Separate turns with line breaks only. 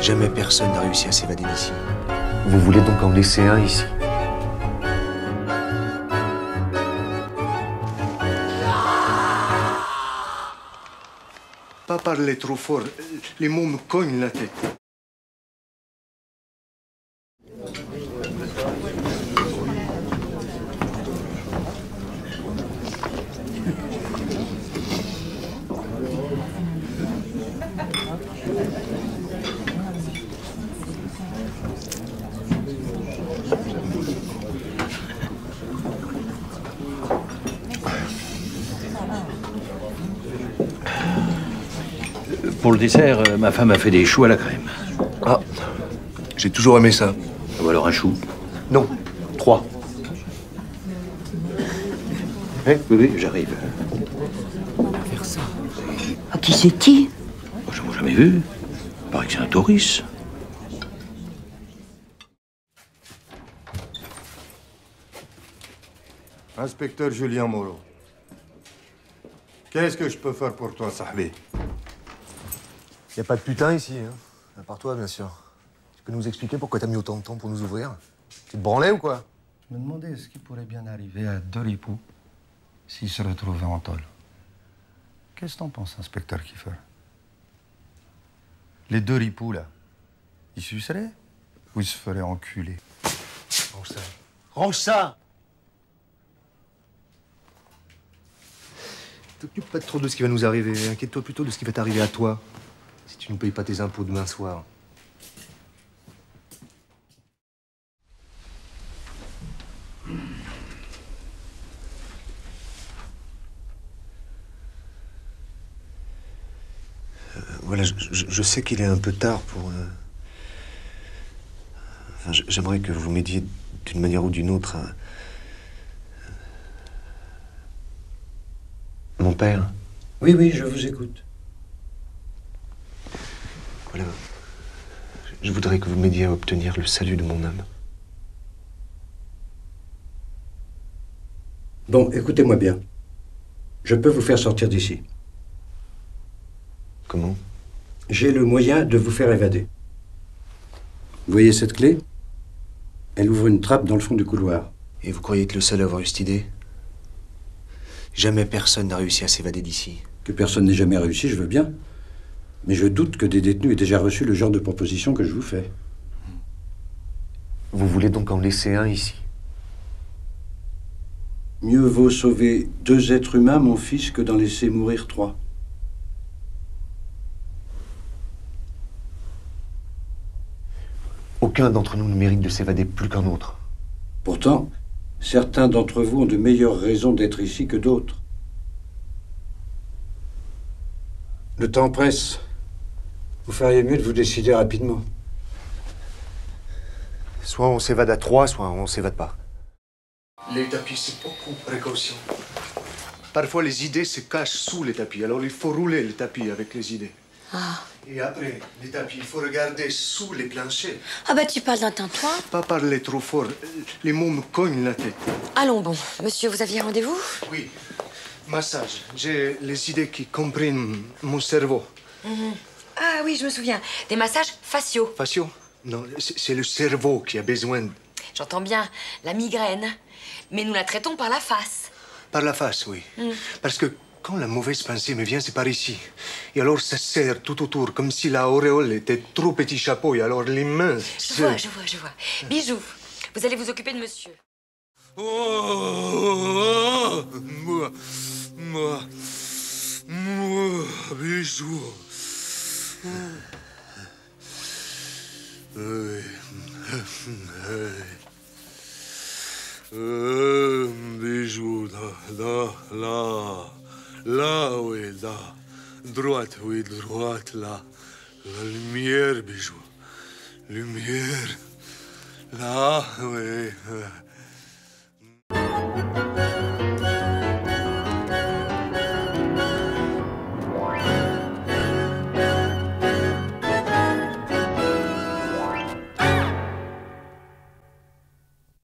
Jamais personne n'a réussi à s'évader d'ici.
Vous voulez donc en laisser un ici?
Pas parler trop fort, les mots me cognent la tête.
Pour le dessert, ma femme a fait des choux à la crème.
Ah, j'ai toujours aimé ça.
Ou alors un chou.
Non, 3.
Oui, j'arrive.
Ah, qui c'est qui?
Oh, je ne l'ai jamais vu. Il paraît que c'est un touriste.
Inspecteur Julien Moreau. Qu'est-ce que je peux faire pour toi, Sahbi?
Y a pas de putain ici, hein. À part toi, bien sûr. Tu peux nous expliquer pourquoi t'as mis autant de temps pour nous ouvrir? Tu te branlais ou quoi?
Je me demandais ce qui pourrait bien arriver à deux ripoux s'ils se retrouvaient en tôle. Qu'est-ce que t'en penses, inspecteur Kiefer? Les deux ripoux, là, ils suceraient ou ils se feraient enculer?
Range ça.
Range ça!
T'occupe pas trop de ce qui va nous arriver. Inquiète-toi plutôt de ce qui va t'arriver à toi. Si tu ne payes pas tes impôts demain soir.
Voilà, je sais qu'il est un peu tard pour... Enfin, j'aimerais que vous m'aidiez d'une manière ou d'une autre à... Mon père.
Oui, oui, je vous écoute.
Voilà. Je voudrais que vous m'aidiez à obtenir le salut de mon âme.
Bon, écoutez-moi bien. Je peux vous faire sortir d'ici.
Comment?
J'ai le moyen de vous faire évader. Vous voyez cette clé? Elle ouvre une trappe dans le fond du couloir.
Et vous croyez être le seul à avoir eu cette idée? Jamais personne n'a réussi à s'évader d'ici.
Que personne n'ait jamais réussi, je veux bien. Mais je doute que des détenus aient déjà reçu le genre de proposition que je vous fais.
Vous voulez donc en laisser un ici?
Mieux vaut sauver 2 êtres humains, mon fils, que d'en laisser mourir 3.
Aucun d'entre nous ne mérite de s'évader plus qu'un autre.
Pourtant, certains d'entre vous ont de meilleures raisons d'être ici que d'autres. Le temps presse. Vous feriez mieux de vous décider rapidement.
Soit on s'évade à 3, soit on s'évade pas.
Les tapis, c'est beaucoup de précaution. Parfois, les idées se cachent sous les tapis. Alors, il faut rouler le tapis avec les idées.
Ah.
Et après, les tapis, il faut regarder sous les planchers.
Ah bah tu parles d'un tintouin?
Pas parler trop fort. Les mots me cognent la tête.
Allons bon. Monsieur, vous aviez rendez-vous?
Oui. Massage. J'ai les idées qui compriment mon cerveau.
Ah oui, je me souviens. Des massages faciaux.
Facio? Non, c'est le cerveau qui a besoin.
J'entends bien. La migraine. Mais nous la traitons par la face.
Par la face, oui. Parce que quand la mauvaise pensée me vient, c'est par ici. Et alors, ça serre tout autour, comme si la auréole était trop petit chapeau. Et alors, les mains...
Je vois. Bijou, vous allez vous occuper de monsieur.
Bijou. Bijou, là, oui, là. Droite, oui, droite, là. La lumière, bijou. Lumière. Là, oui.